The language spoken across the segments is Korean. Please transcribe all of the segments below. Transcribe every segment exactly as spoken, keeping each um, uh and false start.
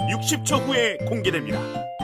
육십 초 후에 공개됩니다.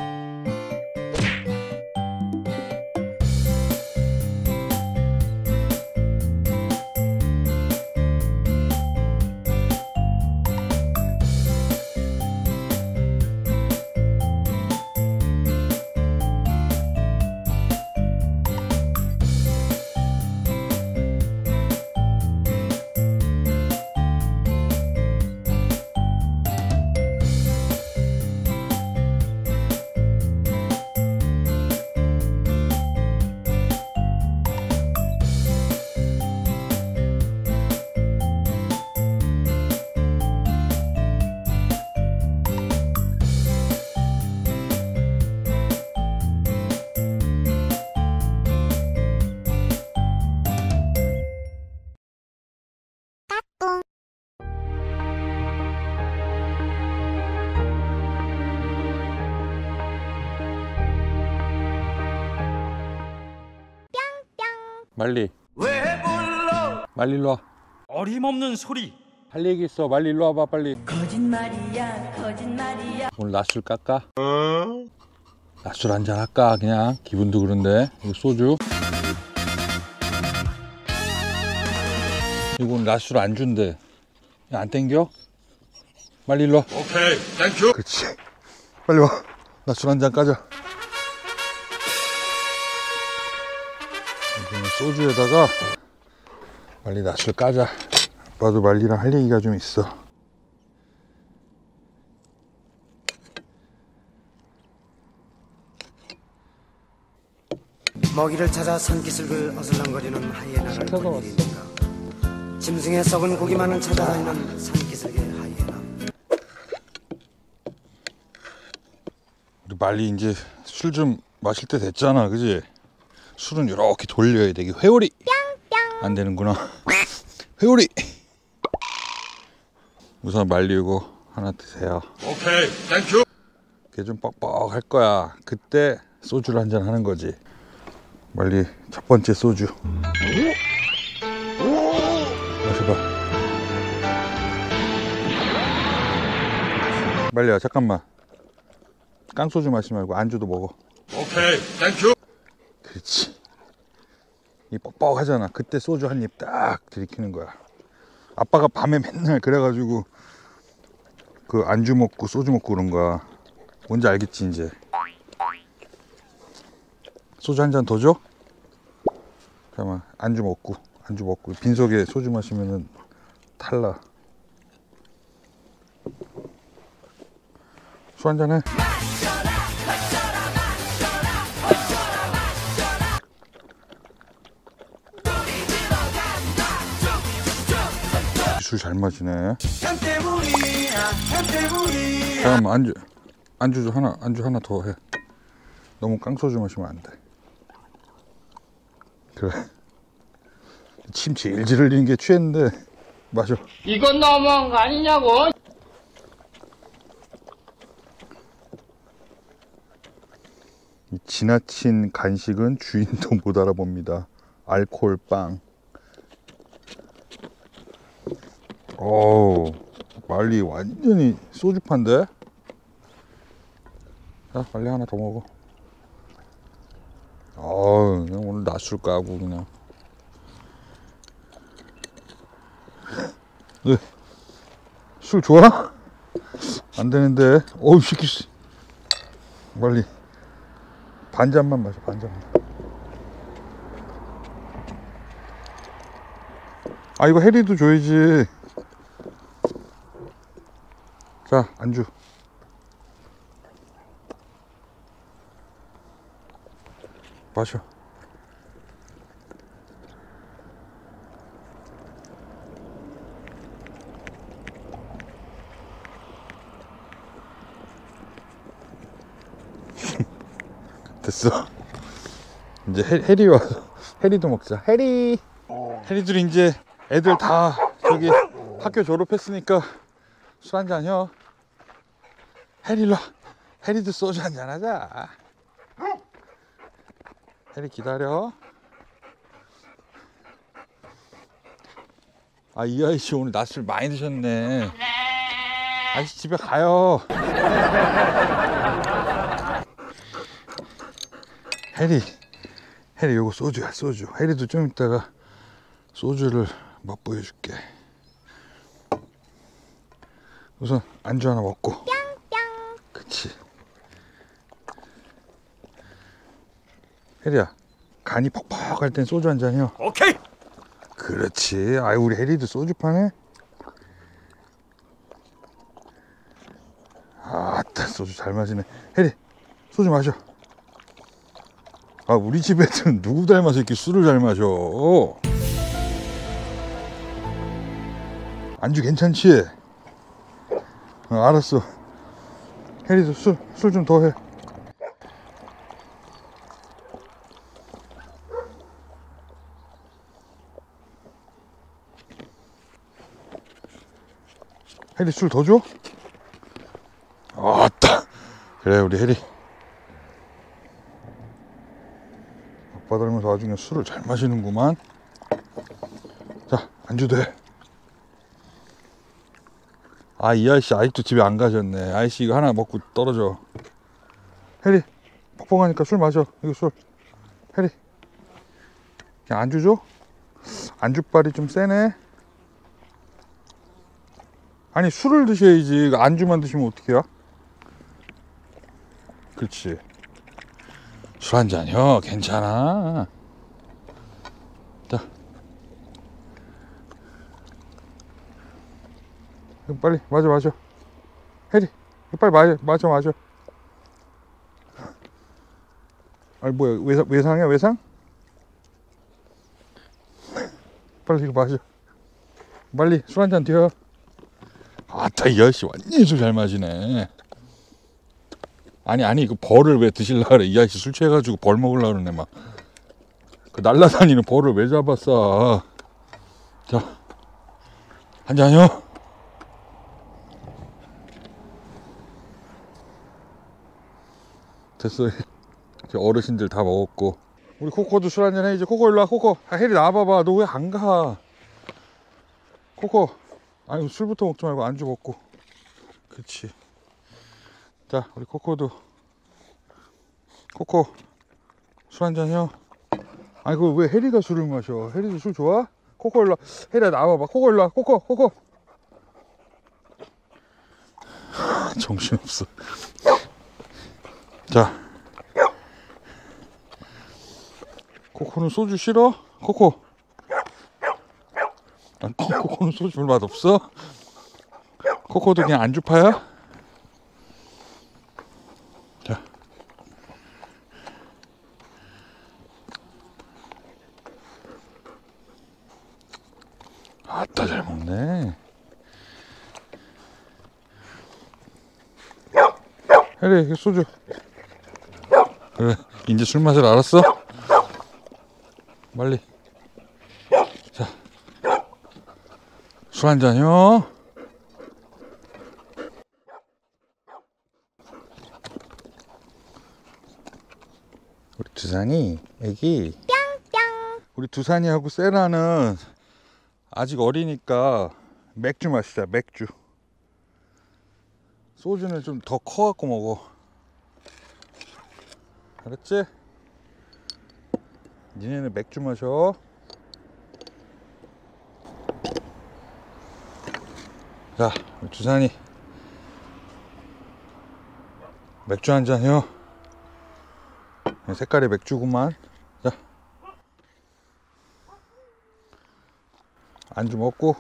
말리. 왜 불러? 말리 일로 와. 어림없는 소리. 할 얘기 있어. 말리 일로 와봐 빨리. 거짓말이야 거짓말이야. 오늘 낮술 깎아? 어? 낮술 한잔 할까 그냥? 기분도 그런데. 이거 소주. 이거 오늘 낮술 안 준대. 안 땡겨? 말리 일로 와. 오케이, 땡큐. 그렇지. 빨리 와. 낮술 한잔 까자. 소주에다가 말리 낮술 까자. 아빠도 말리랑 할 얘기가 좀 있어. 먹이를 찾아 산기슭을 어슬렁거리는 하이에나를 본 일이니까 짐승의 썩은 고기만을 찾아다니는 산기슭의 하이에나. 우리 말리 이제 술 좀 마실 때 됐잖아, 그지? 술은 이렇게 돌려야 돼. 이게 회오리 안 되는구나. 회오리. 우선 말리고 하나 드세요. 오케이, 땡큐. 이게 좀 뻑뻑할 거야. 그때 소주를 한잔 하는 거지. 말리 첫 번째 소주. 마셔봐. 말리야 잠깐만. 깡소주 마시지 말고 안주도 먹어. 오케이, 땡큐. 그렇지. 이 뻑뻑하잖아. 그때 소주 한 입 딱 들이키는 거야. 아빠가 밤에 맨날 그래가지고 그 안주 먹고 소주 먹고 그런 거야. 뭔지 알겠지 이제. 소주 한 잔 더 줘? 잠깐만. 안주 먹고 안주 먹고 빈속에 소주 마시면은 탈라. 술 한 잔 해. 술 잘 마시네. 잠깐만 안주 안주 하나 안주 하나 더 해. 너무 깡소주 마시면 안 돼. 그래. 침 질질 흘리는 게 취했는데 마셔. 이건 너무한 거 아니냐고. 이 지나친 간식은 주인도 못 알아봅니다. 알코올 빵. 어우, 말리 완전히 소주판데? 자, 빨리 하나 더 먹어. 어우, 그냥 오늘 낮술 까고 그냥. 네. 술 좋아? 안 되는데. 어우, 시키. 빨리. 반 잔만 마셔, 반 잔만. 아, 이거 해리도 줘야지. 자, 안주. 마셔. 됐어. 이제 해, 해리 와서 해리도 먹자. 해리. 해리들 이제 애들 다 저기 학교 졸업했으니까 술 한잔 혀. 해리 일로 와. 해리도 소주 한잔 하자. 해리 기다려. 아, 이 아이씨 오늘 낮술 많이 드셨네. 아저씨 집에 가요. 해리, 해리 요거 소주야, 소주. 해리도 좀 이따가 소주를 맛보여줄게. 우선 안주 하나 먹고. 뿅뿅. 그치. 해리야, 간이 퍽퍽할 땐 소주 한 잔이요. 오케이. 그렇지. 아이, 우리 해리도 소주 파네. 아따, 소주 잘 마시네. 해리, 소주 마셔. 아, 우리 집 애들은 누구 닮아서 이렇게 술을 잘 마셔? 안주 괜찮지? 어, 알았어. 해리도 술, 술 좀 더 해. 해리 술 더 줘? 아따. 그래, 우리 해리. 아빠 닮아서 아주 그냥 술을 잘 마시는구만. 자, 안주도 해. 아, 이 아저씨 아직도 집에 안 가셨네. 아저씨 이거 하나 먹고 떨어져. 해리, 퍽퍽하니까 술 마셔. 이거 술. 해리, 그냥 안주 줘? 안주빨이 좀 세네. 아니, 술을 드셔야지. 안주만 드시면 어떡해요? 그렇지. 술 한 잔이요. 괜찮아. 자, 빨리 마셔, 마셔. 해리, 빨리 마셔, 마셔, 마셔. 아니, 뭐야, 외상, 외상이야, 외상? 빨리 이거 마셔. 빨리 술 한 잔 튀어. 아따, 이 아저씨 완전히 술 잘 마시네. 아니, 아니, 그 벌을 왜 드실라 그래? 이 아저씨 술 취해가지고 벌 먹으려 그러네, 막. 그 날라다니는 벌을 왜 잡았어? 자, 한 잔이요? 됐어. 이제 어르신들 다 먹었고. 우리 코코도 술 한잔 해. 이제 코코 일로 와. 코코, 아, 해리 나와봐봐. 너 왜 안 가? 코코, 아니, 술부터 먹지 말고 안주 먹고. 그렇지. 자, 우리 코코도. 코코, 술 한잔 해요. 아니, 그걸 왜 해리가 술을 마셔? 해리도 술 좋아? 코코 일로 와. 해리야, 나와봐. 코코 일로 와. 코코, 코코. 정신없어. 자, 코코는 소주 싫어? 코코. 아, 코코는 소주 별 맛 없어? 코코도 그냥 안주파야? 자, 아따, 잘 먹네. 해리, 소주. 그래, 이제 술 맛을 알았어? 빨리. 자, 술 한 잔요. 우리 두산이 애기. 뿅뿅. 우리 두산이하고 세라는 아직 어리니까 맥주 마시자. 맥주. 소주는 좀 더 커갖고 먹어. 알았지? 니네는 맥주 마셔. 자, 우리 두산이 맥주 한 잔요. 색깔이 맥주구만. 자, 안주 먹고.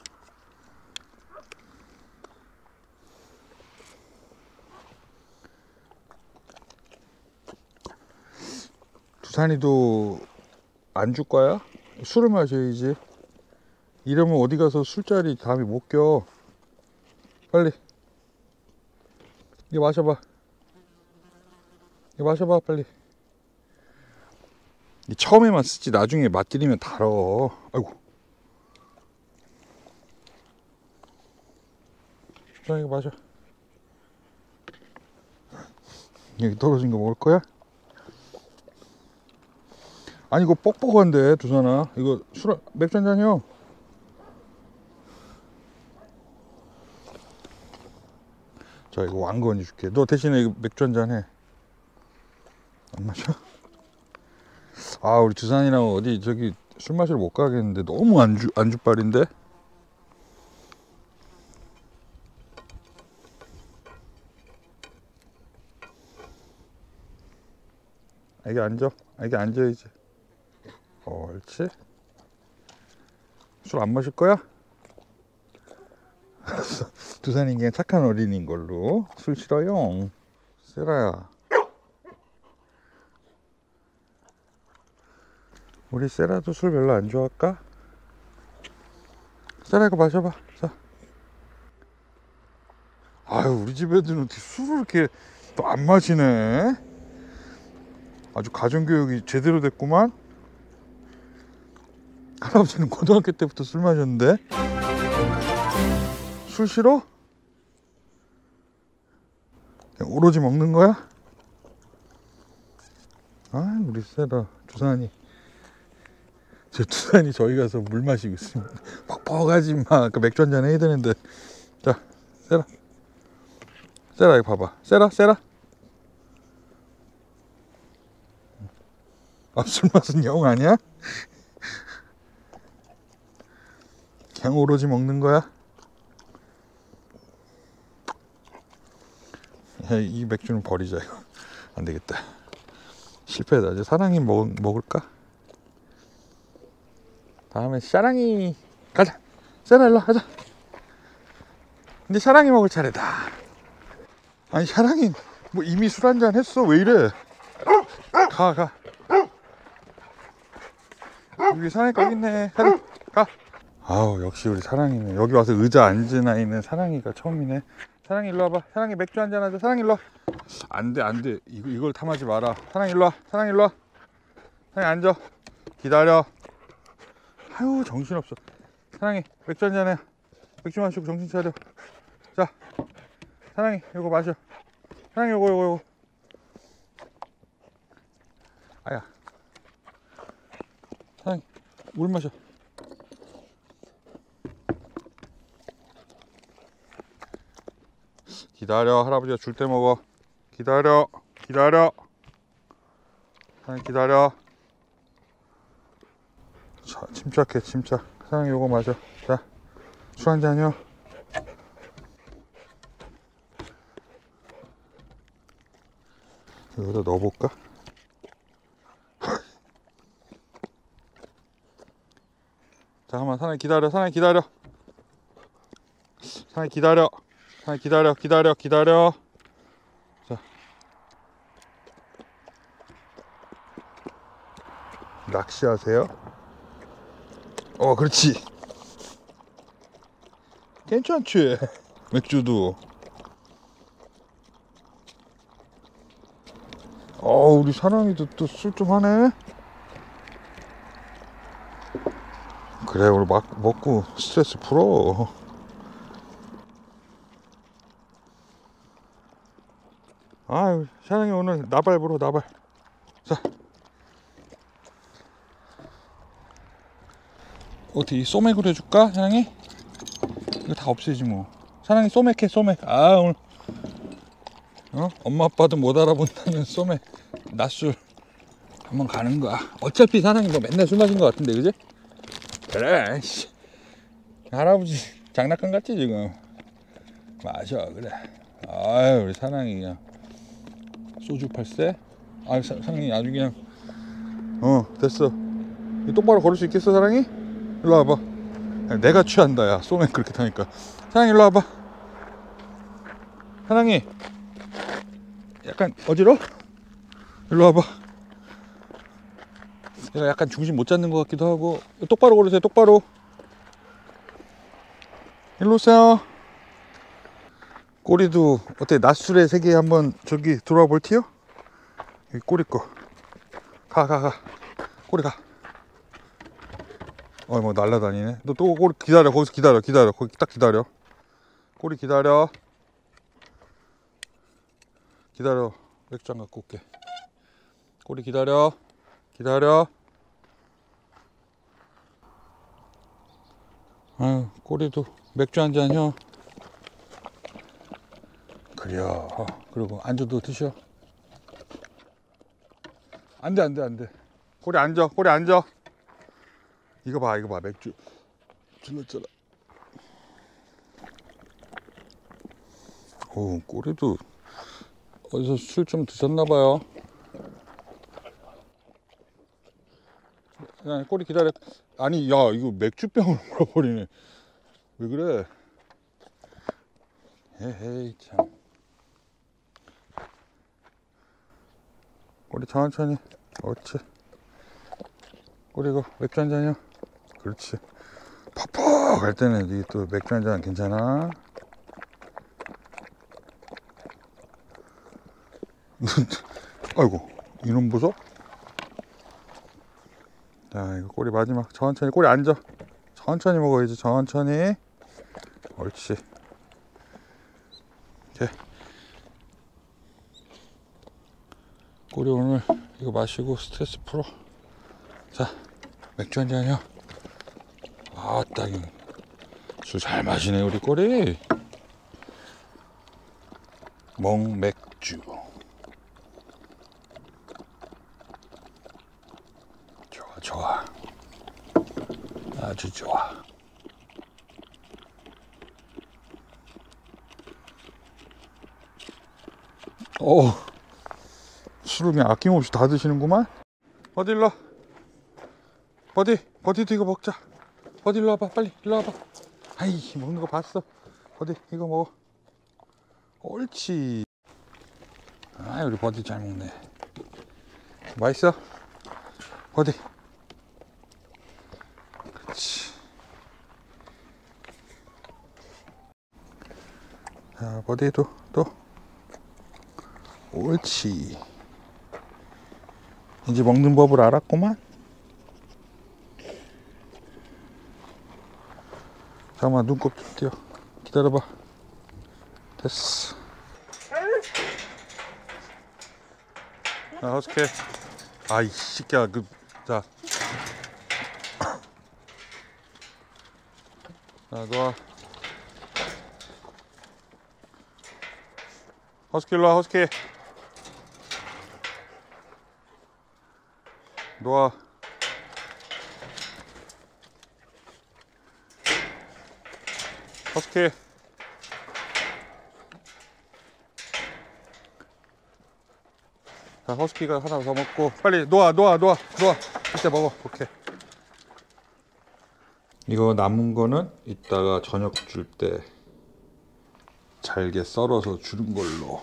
두산이도 안주 거야? 술을 마셔야지. 이러면 어디 가서 술자리 다음에 못 껴. 빨리 이거 마셔봐. 이거 마셔봐, 빨리. 이 처음에만 쓰지 나중에 맛들이면 달어. 아이고. 자, 이거 마셔. 여기 떨어진 거 먹을 거야? 아니, 이거 뻑뻑한데, 두산아. 이거 술, 맥주 한 잔이요. 자, 이거 왕건이 줄게. 너 대신에 이거 맥주 한잔 해. 안 마셔? 아, 우리 주산이랑 어디 저기 술 마시러 못 가겠는데 너무 안주 안주빨인데. 애기 앉아. 애기 앉아야지. 옳지. 술 안 마실 거야? 알았어. 두산이 그냥 착한 어린이인 걸로. 술 싫어요. 세라야. 우리 세라도 술 별로 안 좋아할까? 세라 이거 마셔봐. 자. 아유, 우리 집 애들은 어떻게 술을 이렇게 또 안 마시네. 아주 가정교육이 제대로 됐구만. 할아버지는 고등학교 때부터 술 마셨는데. 술 싫어? 그냥 오로지 먹는 거야? 아, 우리 세라, 두산이. 저 두산이 저희 가서 물 마시고 있습니다. 퍽퍽하지 마. 그 맥주 한잔 해야 되는데. 자, 세라. 세라, 이거 봐봐. 세라, 세라. 아, 술 맛은 영 아니야? 그냥 오로지 먹는 거야? 야, 이 맥주는 버리자, 이거. 안 되겠다. 실패다. 이제 사랑이 먹, 먹을까? 다음에 사랑이 가자. 세라 일로 가자. 근데 사랑이 먹을 차례다. 아니, 사랑이 뭐 이미 술 한잔 했어. 왜 이래? 가, 가. 여기 사랑이 거기 있네. 사랑, 가. 아우, 역시 우리 사랑이네. 여기 와서 의자 앉은 아이는 사랑이가 처음이네. 사랑이 일로 와봐. 사랑이 맥주 한잔 하자. 사랑이 일로 와. 안돼, 안돼. 이거, 이걸 탐하지 마라. 사랑이 일로 와. 사랑이 일로 와. 사랑이 앉아. 기다려. 아유, 정신없어. 사랑이 맥주 한잔 해. 맥주 마시고 정신 차려. 자, 사랑이 이거 마셔. 사랑이 요거 요거 요거. 아야. 사랑이 물 마셔. 기다려. 할아버지가 줄 때 먹어. 기다려. 기다려. 사랑이 기다려. 자, 침착해. 침착. 사랑이 요거 마셔. 자, 술 한 잔이요. 여기다 넣어볼까? 잠깐만, 사랑이 기다려. 사랑이 기다려. 사랑이 기다려. 사랑이 기다려. 기다려. 기다려. 자, 낚시하세요. 어, 그렇지. 괜찮지? 맥주도. 어, 우리 사랑이도 또 술 좀 하네. 그래, 오늘 막 먹고 스트레스 풀어. 아유, 사랑이 오늘 나발 불어, 나발. 자, 어떻게 소맥으로 해줄까, 사랑이? 이거 다 없애지 뭐. 사랑이 소맥해, 소맥. 아, 오늘 어? 엄마 아빠도 못 알아본다는 소맥 낮술 한번 가는 거야. 어차피 사랑이 뭐 맨날 술 마신 거 같은데, 그지? 그래, 씨. 할아버지 장난감 같지 지금? 마셔, 그래. 아유, 우리 사랑이 그냥 소주 팔세. 아유, 사, 사랑이 아주 그냥 어 됐어. 똑바로 걸을 수 있겠어, 사랑이? 일로 와봐. 내가 취한다, 야. 소맥 그렇게 타니까. 사랑이 일로 와봐. 사랑이 약간 어지러워? 일로 와봐. 얘가 약간 중심 못 잡는 것 같기도 하고. 똑바로 걸으세요, 똑바로. 일로 오세요. 꼬리도 어때? 낮술의 세계에 한번 저기 들어와 볼티요? 여기 꼬리 거. 가, 가, 가. 꼬리 가. 어, 뭐 날라다니네. 너 또 꼬리 기다려. 거기서 기다려, 기다려. 거기 딱 기다려. 꼬리 기다려. 기다려. 맥주 안 갖고 올게. 꼬리 기다려. 기다려. 아유, 꼬리도 맥주 한 잔요. 그래요. 어, 그리고 앉아도 드셔. 안돼 안돼 안돼. 꼬리 앉아 꼬리 앉아. 이거 봐 이거 봐 맥주 질렀잖아. 오 꼬리도 어디서 술 좀 드셨나봐요. 야, 꼬리 기다려. 아니 야 이거 맥주병을 물어버리네. 왜 그래? 에헤이 참. 꼬리 천천히. 옳지. 꼬리 이거 맥주 한 잔이요. 그렇지. 퍽퍽 할 때는 이게 또 맥주 한 잔 괜찮아. 아이고 이놈 보소. 자 이거 꼬리 마지막. 천천히 꼬리 앉아. 천천히 먹어야지. 천천히. 옳지. 이렇게 꼬리 오늘 이거 마시고 스트레스 풀어. 자 맥주 한 잔이요. 아따 술 잘 마시네 우리 꼬리. 멍맥주. 좋아 좋아. 아주 좋아. 오 술을 그냥 아낌없이 다 드시는구만. 어디 일로 와. 버디 버디도 이거 먹자. 버디 일로 와봐 빨리. 일로 와봐. 아이 먹는 거 봤어. 버디 이거 먹어. 옳지. 아 우리 버디 잘 먹네. 맛있어? 버디. 그렇지. 자 버디도 또. 옳지. 이제 먹는 법을 알았구만. 잠깐만 눈곱 좀 띄워. 기다려봐. 됐어. 자 허스케. 아이 새끼야 그 자. 자 놓아. 허스키 일로와 허스키. 놓아. 허스키. 자 허스키가 하나 더 먹고 빨리 놓아 놓아 놓아 놓아. 이제 먹어. 오케이. 이거 남은 거는 이따가 저녁 줄 때 잘게 썰어서 주는 걸로.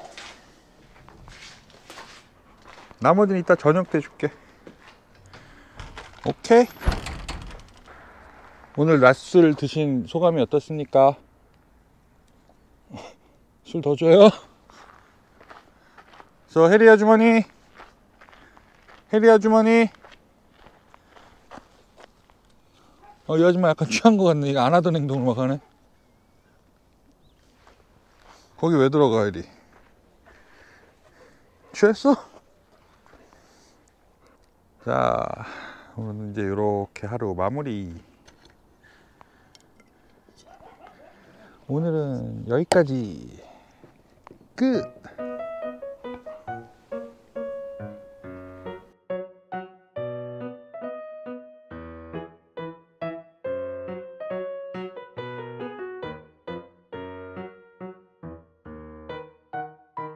나머지는 이따 저녁 때 줄게. 오케이. 오늘 낮술 드신 소감이 어떻습니까? 술 더 줘요? 저 해리 아주머니, 해리 아주머니. 어, 이 아줌마 약간 취한 것 같네. 이거 안 하던 행동을 막 하네. 거기 왜 들어가 해리? 취했어? 자 오늘은 이제 이렇게 하루 마무리. 오늘은 여기까지 끝.